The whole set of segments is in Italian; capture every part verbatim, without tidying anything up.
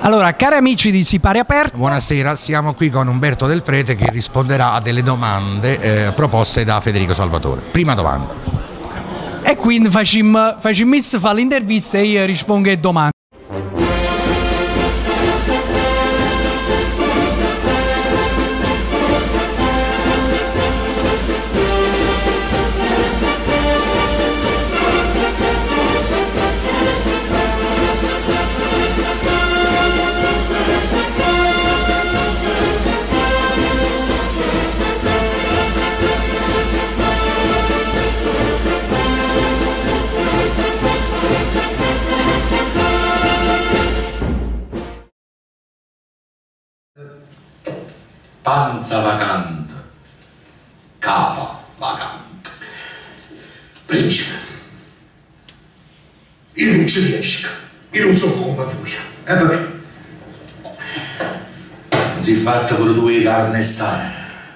Allora, cari amici di Sipario Aperto, buonasera, siamo qui con Umberto Del Prete che risponderà a delle domande eh, proposte da Federico Salvatore. Prima domanda. E quindi facciamo facciamo fare l'intervista e io rispondo alle domande. Panza vacante, capa vacante. Principe, io non ci riesco, io non sono come voi. E perché? Non si è fatto pure due carne e sale,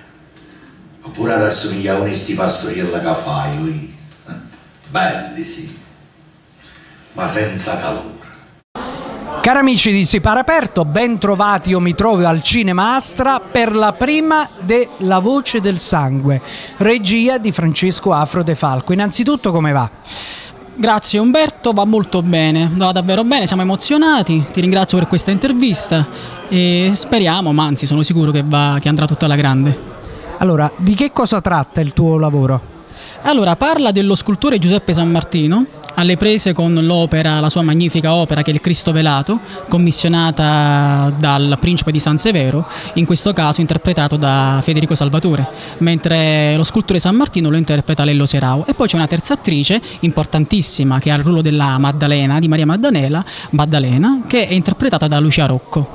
oppure ad assomigliare a onesti pastoriella che fai, voi. Belli sì, ma senza calore. Cari amici di Sipario Aperto, ben trovati, io mi trovo al Cinema Astra per la prima de La Voce del Sangue, regia di Francesco Afro De Falco. Innanzitutto come va? Grazie Umberto, va molto bene, va davvero bene, siamo emozionati, ti ringrazio per questa intervista e speriamo, ma anzi sono sicuro che, va, che andrà tutta alla grande. Allora, di che cosa tratta il tuo lavoro? Allora, parla dello scultore Giuseppe Sammartino, alle prese con l'opera, la sua magnifica opera che è il Cristo Velato, commissionata dal Principe di San Severo, in questo caso interpretato da Federico Salvatore, mentre lo scultore Sammartino lo interpreta Lello Serao. E poi c'è una terza attrice importantissima che ha il ruolo della Maddalena, di Maria Maddalena, Maddalena, che è interpretata da Lucia Rocco.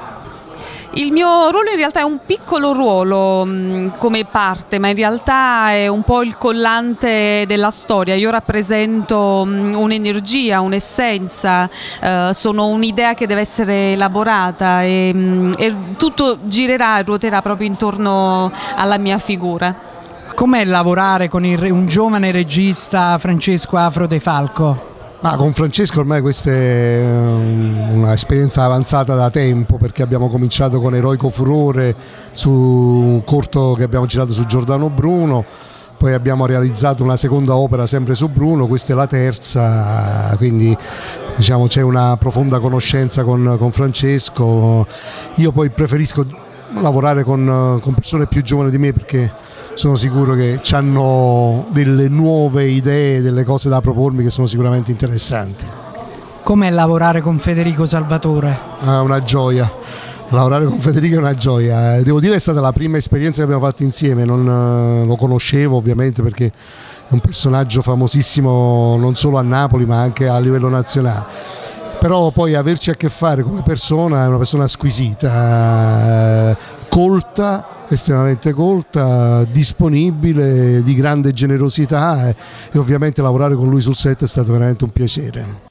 Il mio ruolo in realtà è un piccolo ruolo mh, come parte, ma in realtà è un po' il collante della storia. Io rappresento un'energia, un'essenza, eh, sono un'idea che deve essere elaborata e, mh, e tutto girerà e ruoterà proprio intorno alla mia figura. Com'è lavorare con il, un giovane regista, Francesco Afro De Falco? Ma con Francesco ormai questa è un'esperienza avanzata da tempo, perché abbiamo cominciato con Eroico Furore su un corto che abbiamo girato su Giordano Bruno, poi abbiamo realizzato una seconda opera sempre su Bruno, questa è la terza, quindi diciamo c'è una profonda conoscenza con, con Francesco. Io poi preferisco lavorare con, con persone più giovani di me perché sono sicuro che hanno delle nuove idee, delle cose da propormi che sono sicuramente interessanti. Com'è lavorare con Federico Salvatore? È una gioia, lavorare con Federico è una gioia. Devo dire che è stata la prima esperienza che abbiamo fatto insieme, non lo conoscevo ovviamente perché è un personaggio famosissimo non solo a Napoli ma anche a livello nazionale. Però poi averci a che fare come persona è una persona squisita, colta, estremamente colta, disponibile, di grande generosità e, e ovviamente lavorare con lui sul set è stato veramente un piacere.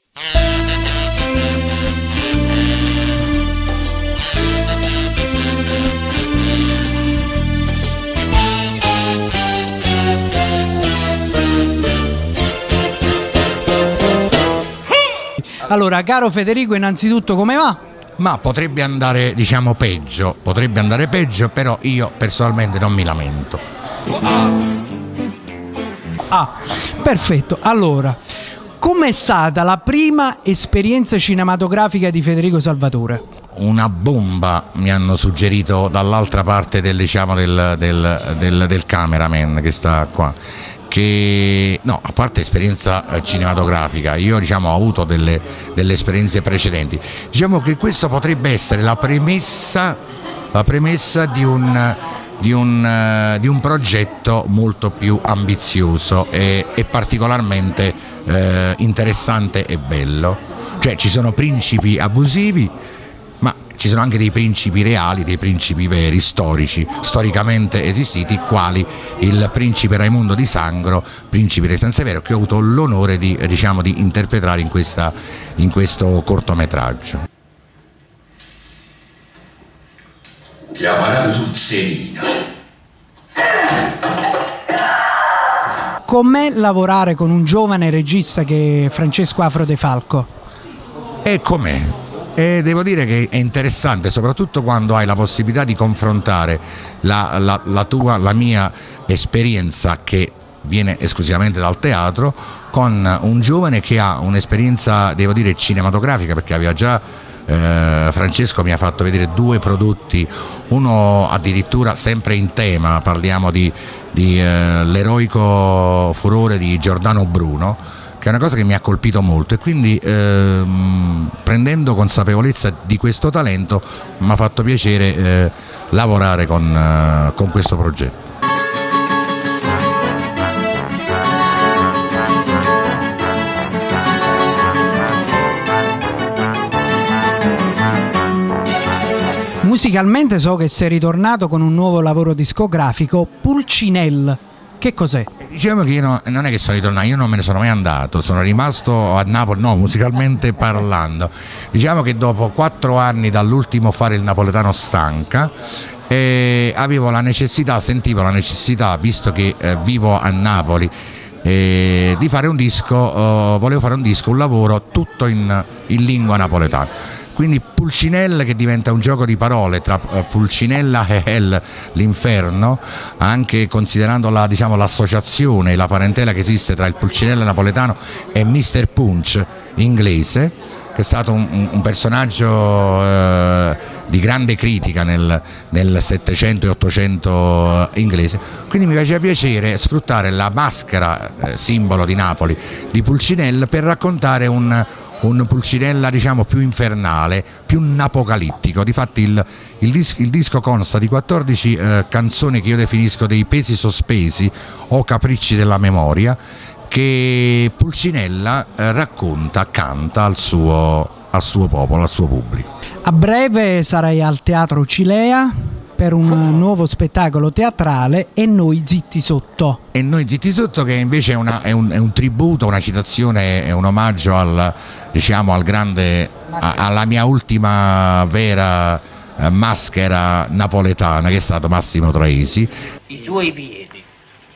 Allora, caro Federico, innanzitutto come va? Ma potrebbe andare, diciamo, peggio, potrebbe andare peggio, però io personalmente non mi lamento. Ah, perfetto. Allora, com'è stata la prima esperienza cinematografica di Federico Salvatore? Una bomba, mi hanno suggerito dall'altra parte del, diciamo, del, del, del, del cameraman che sta qua. Che, no, a parte esperienza cinematografica, io diciamo ho avuto delle, delle esperienze precedenti. Diciamo che questo potrebbe essere la premessa, la premessa di un, di un, di un progetto molto più ambizioso e, e particolarmente eh, interessante e bello. Cioè ci sono principi abusivi, ma ci sono anche dei principi reali, dei principi veri, storici, storicamente esistiti, quali il principe Raimondo di Sangro, principe di San Severo, che ho avuto l'onore di, diciamo, di interpretare in, questa, in questo cortometraggio. Ti ha parato sul semino. Com'è lavorare con un giovane regista che è Francesco Afro De Falco? E com'è? E devo dire che è interessante, soprattutto quando hai la possibilità di confrontare la, la, la tua, la mia esperienza, che viene esclusivamente dal teatro, con un giovane che ha un'esperienza, devo dire, cinematografica, perché aveva già eh, Francesco mi ha fatto vedere due prodotti, uno addirittura sempre in tema, parliamo di, di eh, l'eroico furore di Giordano Bruno, che è una cosa che mi ha colpito molto, e quindi ehm, prendendo consapevolezza di questo talento mi ha fatto piacere eh, lavorare con, eh, con questo progetto. Musicalmente so che sei ritornato con un nuovo lavoro discografico, Pulcinella. Che cos'è? Diciamo che io no, non è che sono ritornato, io non me ne sono mai andato, sono rimasto a Napoli, no, musicalmente parlando. Diciamo che dopo quattro anni dall'ultimo fare il napoletano stanca, eh, avevo la necessità, sentivo la necessità, visto che eh, vivo a Napoli, eh, di fare un disco, eh, volevo fare un disco, un lavoro tutto in, in lingua napoletana. Quindi Pulcinella, che diventa un gioco di parole tra Pulcinella e Hell, l'inferno, anche considerando la, diciamo, l'associazione e la parentela che esiste tra il Pulcinella napoletano e mister Punch inglese, che è stato un, un personaggio eh, di grande critica nel, nel settecento e ottocento inglese. Quindi mi faceva piacere sfruttare la maschera eh, simbolo di Napoli di Pulcinella per raccontare un un Pulcinella, diciamo, più infernale, più apocalittico. Difatti il, il, dis il disco consta di quattordici eh, canzoni che io definisco dei pesi sospesi o capricci della memoria, che Pulcinella eh, racconta, canta al suo, al suo popolo, al suo pubblico. A breve sarai al Teatro Cilea per un nuovo spettacolo teatrale, E noi zitti sotto. E noi zitti sotto, che invece è, una, è, un, è un tributo, una citazione, è un omaggio al, diciamo, al grande, a, alla mia ultima vera eh, maschera napoletana, che è stato Massimo Troisi. I tuoi piedi,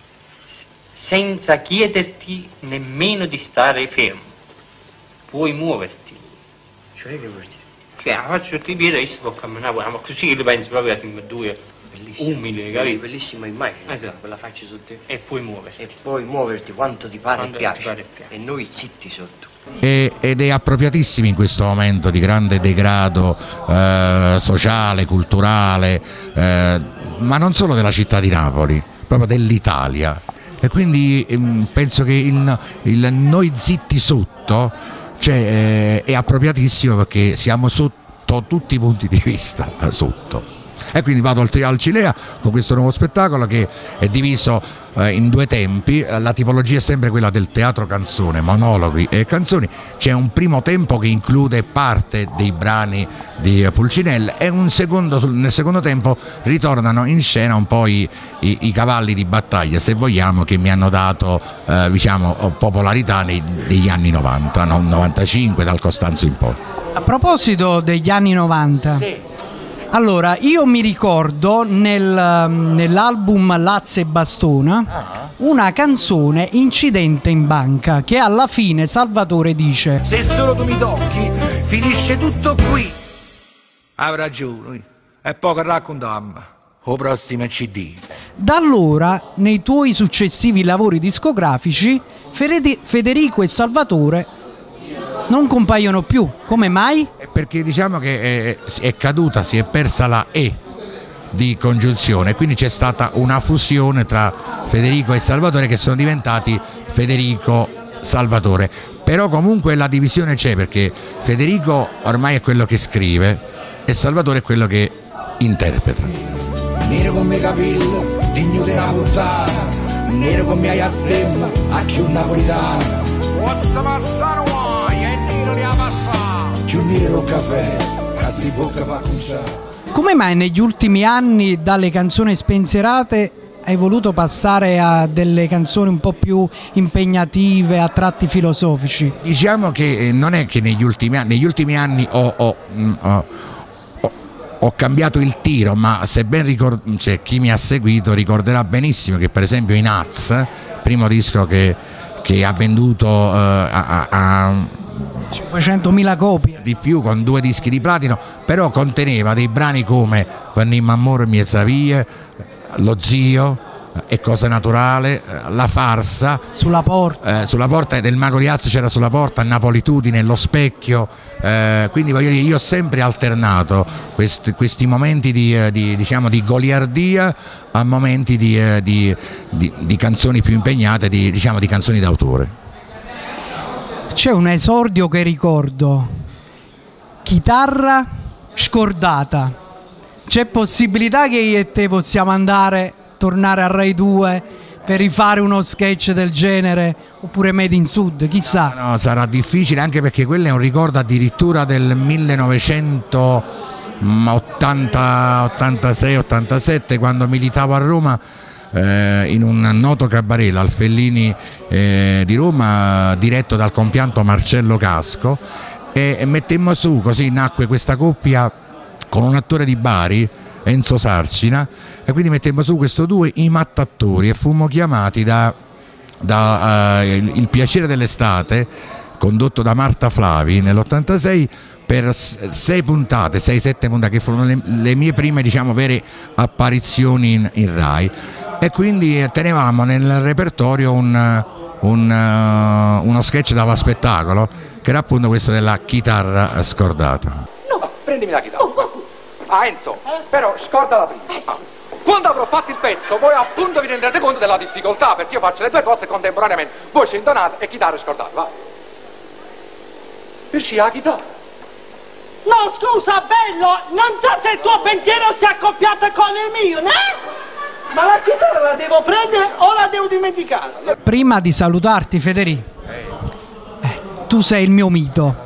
senza chiederti nemmeno di stare fermo, puoi muoverti. Cioè che vuol dire? Cioè, faccio tutti i piedi e si può camminare, ma così li pensi proprio a due umili, capito? Bellissima immagine, esatto. Quella faccia su te. E poi muoverti. E poi muoverti quanto ti pare, Quando e piace. ti pare e piace. E noi zitti sotto. E, ed è appropriatissimo in questo momento di grande degrado eh, sociale, culturale, eh, ma non solo della città di Napoli, proprio dell'Italia. E quindi ehm, penso che il, il noi zitti sotto, cioè, eh, è appropriatissimo, perché siamo sotto tutti i punti di vista sotto. E quindi vado al, al Cilea con questo nuovo spettacolo, che è diviso eh, in due tempi. La tipologia è sempre quella del teatro canzone, monologhi e canzoni. C'è un primo tempo che include parte dei brani di Pulcinella, e un secondo, nel secondo tempo ritornano in scena un po' i, i, i cavalli di battaglia, se vogliamo, che mi hanno dato eh, diciamo, popolarità nei, negli anni novanta, no? novantacinque, dal Costanzo in poi. A proposito degli anni novanta, sì. Allora, io mi ricordo nel, nell'album Lazza e Bastona ah. una canzone, Incidente in banca, che alla fine Salvatore dice: se solo tu mi tocchi, finisce tutto qui. Hai ragione, è poco raccontammo. O prossimo C D. Da allora, nei tuoi successivi lavori discografici, Federico e Salvatore non compaiono più. Come mai? Perché diciamo che è, è caduta, si è persa la E di congiunzione, quindi c'è stata una fusione tra Federico e Salvatore, che sono diventati Federico Salvatore. Però comunque la divisione c'è, perché Federico ormai è quello che scrive e Salvatore è quello che interpreta. Nero come capello, digno della portata, nero come hai a stemma, a chi un napolitano. What's passare vuoi? E nero li ha passato. Ci unire lo caffè, casti bocca fa conciare. Come mai negli ultimi anni dalle canzoni spensierate hai voluto passare a delle canzoni un po' più impegnative, a tratti filosofici? Diciamo che non è che negli ultimi anni, negli ultimi anni ho, ho, ho, ho, ho cambiato il tiro, ma se ben ricordo, cioè, chi mi ha seguito ricorderà benissimo che per esempio in Az, primo disco che, che ha venduto uh, a, a, cinquecentomila copie. Di più, con due dischi di platino, però conteneva dei brani come Venimmo amore mie savie, Lo zio, È cosa naturale, La farsa, Sulla porta, eh, sulla porta del Mago di Oz c'era Sulla porta, Napolitudine, Lo specchio, eh, quindi voglio dire, io ho sempre alternato questi, questi momenti di, eh, di, diciamo, di goliardia a momenti di, eh, di, di, di canzoni più impegnate, di, diciamo, di canzoni d'autore. c'è un esordio che ricordo, chitarra scordata. C'è possibilità che io e te possiamo andare, tornare a Rai due per rifare uno sketch del genere, oppure Made in Sud, chissà. No, no, sarà difficile, anche perché quello è un ricordo addirittura del millenovecentottantasei ottantasette, quando militavo a Roma eh, in un noto cabaret, l'Alfellini eh, di Roma, diretto dal compianto Marcello Casco, e, e mettemmo su, così nacque questa coppia con un attore di Bari, Enzo Sarcina, e quindi mettemmo su questo due i mattatori e fummo chiamati da, da uh, il, il piacere dell'estate, condotto da Marta Flavi nell'ottantasei, per sei puntate, sei sette puntate, che furono le, le mie prime, diciamo, vere apparizioni in, in Rai, e quindi tenevamo nel repertorio un, un, uh, uno sketch dava spettacolo, che era appunto questo della chitarra scordata. No, prendimi la chitarra. Ah, Enzo, però scorda la prima. Ah. Quando avrò fatto il pezzo, voi appunto vi renderete conto della difficoltà, perché io faccio le due cose contemporaneamente, voce intonata e chitarra scordata, va. Perci la chitarra. No, scusa, bello, non so se il tuo pensiero si è accoppiato con il mio, né? Ma la chitarra la devo prendere o la devo dimenticare? Prima di salutarti, Federico, eh, tu sei il mio mito.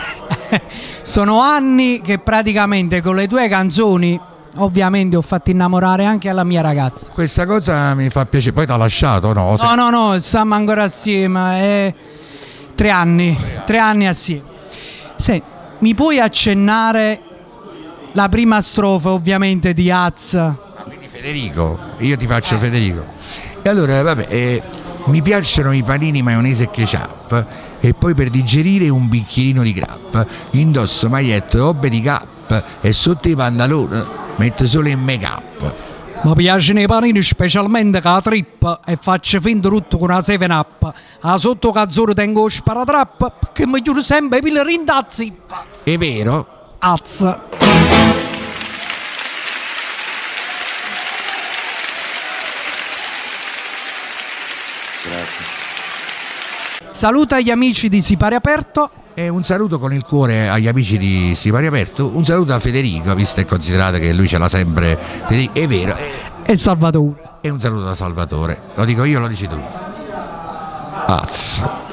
Sono anni che praticamente con le tue canzoni, ovviamente, ho fatto innamorare anche alla mia ragazza. Questa cosa mi fa piacere. Poi ti ha lasciato, no? No, no, no, stiamo ancora assieme. Eh, tre anni, tre anni assieme. Senti, mi puoi accennare la prima strofa, ovviamente, di Az? Quindi Federico, io ti faccio eh. Federico. E allora, vabbè, eh, mi piacciono i panini, maionese e ketchup, e poi per digerire un bicchierino di grappa indosso magliette, robe di cap, e sotto i pantaloni metto solo il make up. Mi piacciono i panini, specialmente con la trip, e faccio finta tutto con una seven up. A sotto cazzone tengo lo sparatrap, perché mi chiudo sempre il rinda zippa. È vero? Az. Grazie. Saluta gli amici di Sipario Aperto. E un saluto con il cuore agli amici di Sipario Aperto. Un saluto a Federico, visto e considerato che lui ce l'ha sempre. Federico, è vero. E Salvatore. E un saluto da Salvatore. Lo dico io, lo dici tu. Az.